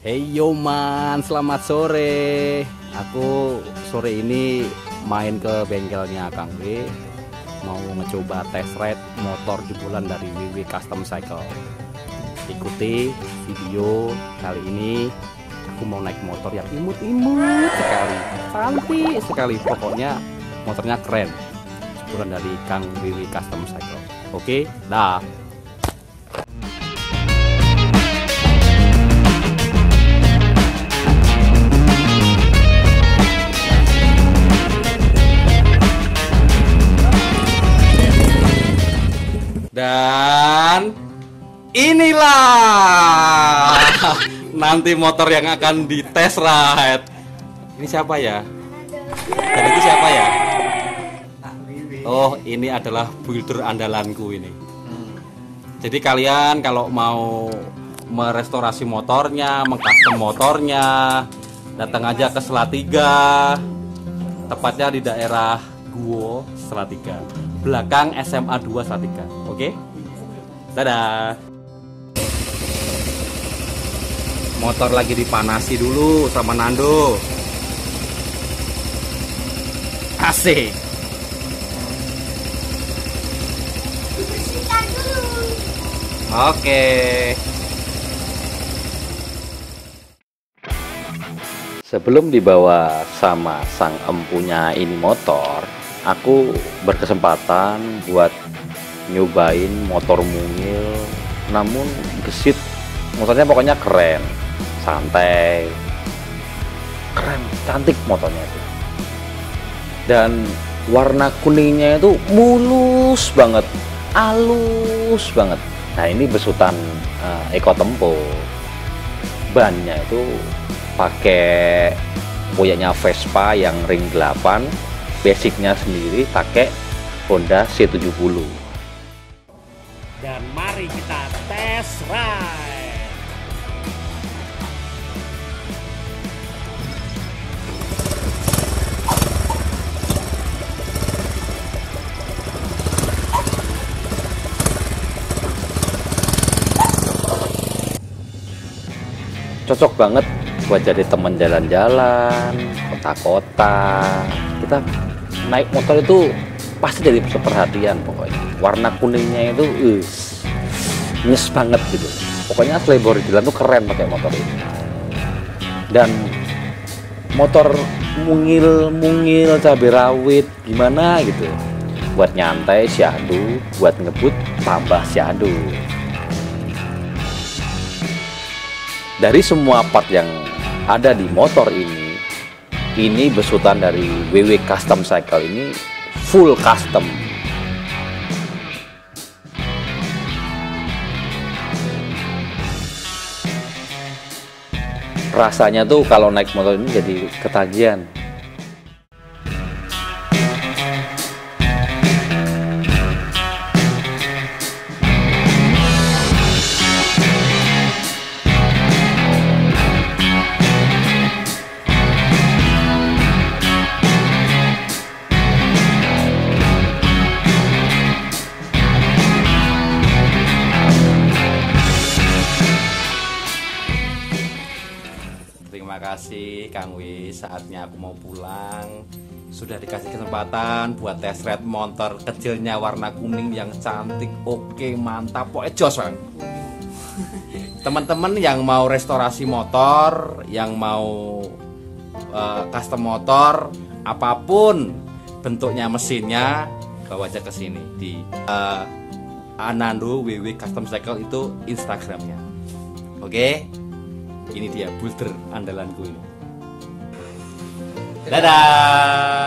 Hey yo man, selamat sore. Aku sore ini main ke bengkelnya Kang W, mau ngecoba test ride motor jebolan dari WW Custom Cycle. Ikuti video kali ini. Aku mau naik motor yang imut-imut sekali, cantik sekali. Pokoknya motornya keren, jebolan dari Kang WW Custom Cycle. Oke, dah. Dan inilah nanti motor yang akan dites ride. Ini siapa ya? Dan itu siapa ya? Oh, ini adalah builder andalanku ini. Jadi kalian kalau mau merestorasi motornya, mengcustom motornya, datang aja ke Salatiga. Tepatnya di daerah Guo Salatiga, belakang SMA 2 Salatiga. Oke? Dadah. Motor lagi dipanasi dulu sama Nando. Asik. Oke. Sebelum dibawa sama sang empunya ini motor, aku berkesempatan buat nyobain motor mungil, namun gesit. Motornya pokoknya keren, santai, keren, cantik motornya itu. Dan warna kuningnya itu mulus banget, halus banget. Nah, ini besutan Eco Tempo. Bannya itu pakai punyanya Vespa yang ring 8. Basicnya sendiri pakai Honda C70. Dan mari kita test ride. Cocok banget buat jadi teman jalan-jalan, kota-kota. Kita naik motor itu pasti jadi pusat perhatian pokoknya. Warna kuningnya itu nyes banget gitu. Pokoknya asli Bordilan tuh keren pakai motor ini. Dan motor mungil cabai rawit gimana gitu. Buat nyantai syahdu, buat ngebut tambah syahdu. Dari semua part yang ada di motor ini besutan dari WW Custom Cycle ini full custom. Rasanya tuh kalau naik motor ini jadi ketagihan. Terima kasih Kang Wi, saatnya aku mau pulang. Sudah dikasih kesempatan buat test ride motor kecilnya warna kuning yang cantik. Oke, mantap, pokoknya jos Bang. Teman-teman yang mau restorasi motor, yang mau custom motor, apapun bentuknya mesinnya, bawa aja ke sini di Anando WW Custom Cycle, itu Instagramnya. Oke? Ini dia builder andalanku ini. Dadah.